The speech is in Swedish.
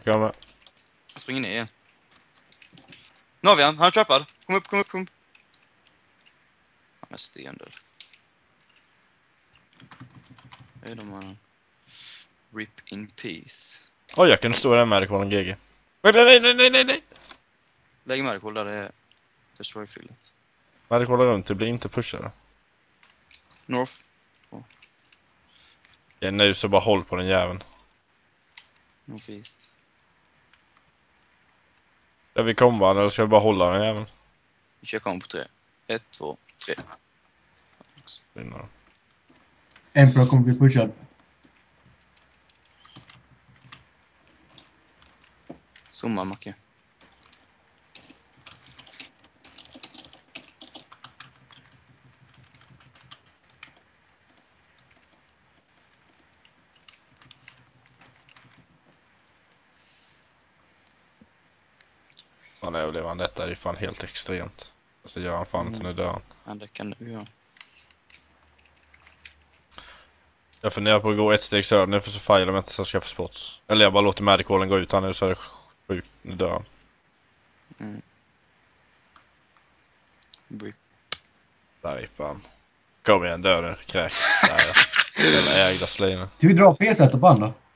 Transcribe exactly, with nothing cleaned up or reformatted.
Jag kommer. Jag springer ner igen. Nu har vi han. Han är trappad. Kom upp, kom upp, kom upp. Han är stendöd. Hej då, man. Rip in peace. Oj, jag kunde stå där med Recallen G G. Nej, nej, nej, nej, nej, nej. Lägg med det, där det är destroy-fyllet. Men Recallen runt, det blir inte pushade. North. Det är nu så bara håll på den jäveln. North east. Där vi kommer, eller ska vi bara hålla den jäveln? Vi kör kom på tre. Ett, två, tre. Vinna. Emperor kommer bli pushad. Zooma, Macke. Han överlever, detta är ju fan helt extremt. Så gör han fan Mm. inte, nu dör han. Ja, det kan du göra. Jag funderar på att gå ett steg söder nu för så filar de inte så jag ska få spots. Eller jag bara låter Medicallen gå ut här nu så är det sjukt, nu dör han. Mm. Rip. Där är fan. Kom igen, dör nu, kräk. Där ja. Jävla ägda slina. Ska vi dra P-sätter på andra?